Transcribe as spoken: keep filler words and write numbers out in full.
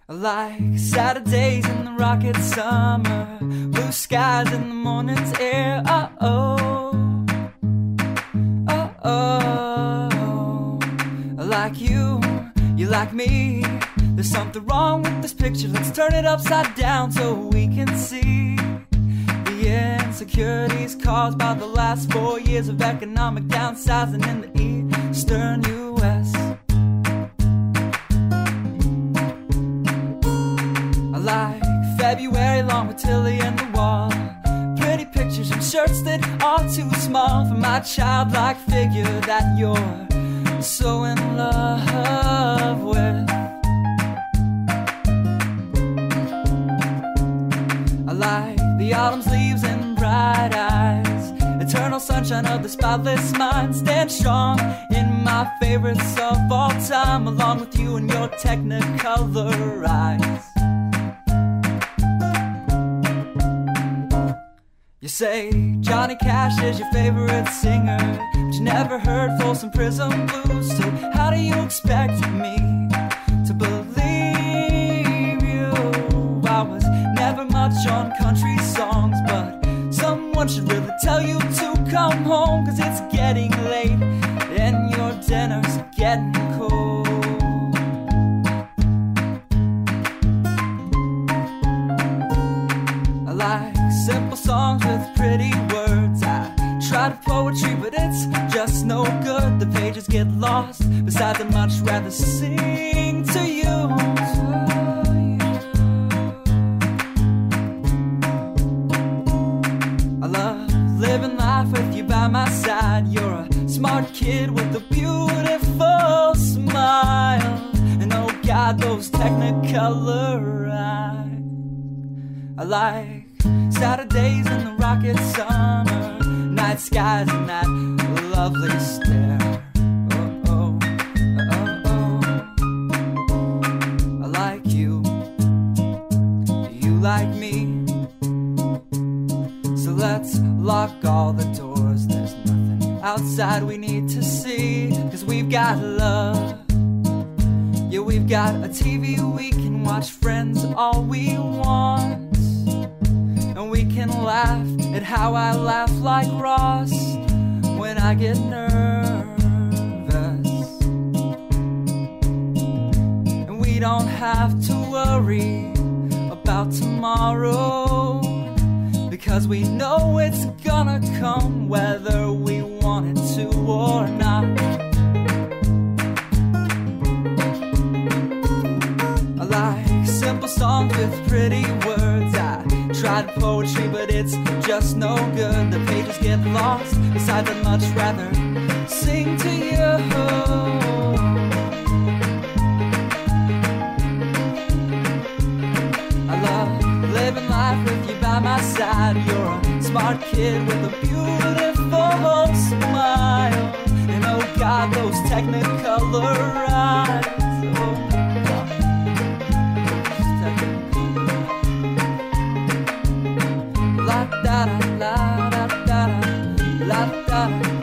Like Saturdays in the rocket summer, blue skies in the morning's air. Oh-oh, oh-oh. Like you, you like me. There's something wrong with this picture. Let's turn it upside down so we can see the insecurities caused by the last four years of economic downsizing in the eastern U S Like February long with Tilly and the wall, pretty pictures and shirts that are too small for my childlike figure that you're so in love with. I like the autumn's leaves and bright eyes, eternal sunshine of the spotless mind. Stand strong in my favorites of all time, along with you and your technicolor eyes. You say Johnny Cash is your favorite singer, but you never heard Folsom Prison Blues. So how do you expect me to believe you? I was never much on country songs, but someone should really tell you to come home, 'cause it's getting late and your dinner's getting cold. I like simple songs with pretty words. I try to poetry, but it's just no good. The pages get lost. Besides, I'd much rather sing to you. I love living life with you by my side. You're a smart kid with a beautiful smile, and oh God, those technicolor eyes. I like Saturdays in the rocket summer, night skies and that lovely stare. Oh, oh, oh, oh. I like you, you like me. So let's lock all the doors. There's nothing outside we need to see, 'cause we've got love. Yeah, we've got a T V we can watch, friends all we want. And we can laugh at how I laugh like Ross when I get nervous. And we don't have to worry about tomorrow, because we know it's gonna come whether we want it to or not. I like simple songs with pretty words. I tried poetry, but it's just no good. The pages get lost. Besides, I'd much rather sing to you. I love living life with you by my side. You're a smart kid with a beautiful smile, and oh God, those technicolor eyes. Oh, La da da la da da la da.